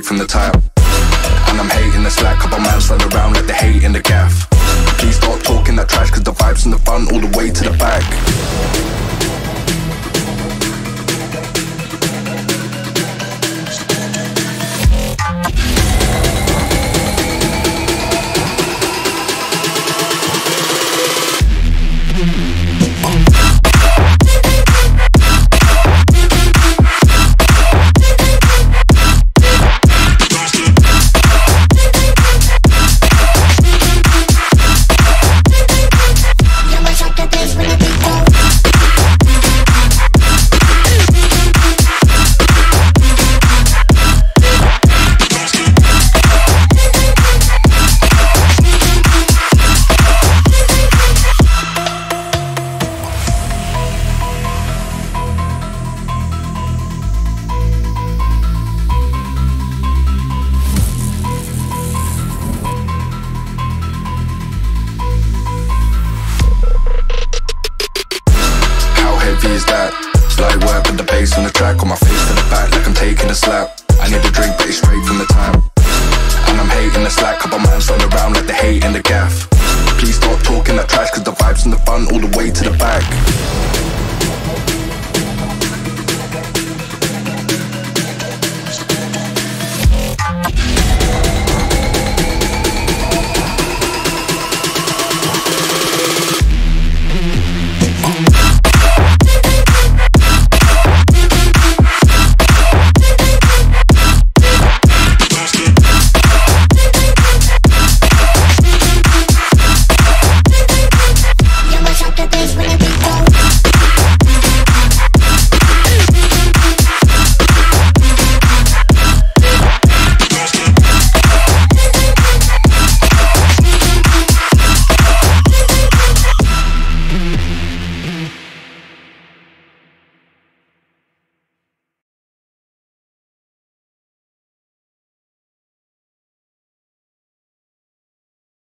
straight from the top. And I'm hating the slack, couple man stand around like they hate in the gaff. Please stop talking that trash, cause the vibes in the front all the way to the back. Is that slight work with the bass on the track, on my face to the back like I'm taking a slap. I need a drink but it's straight from the tap. And I'm hating the slack, couple man stand around like they hate in the gaff. Please stop talking that trash, cause the vibes in the front all the way to the back.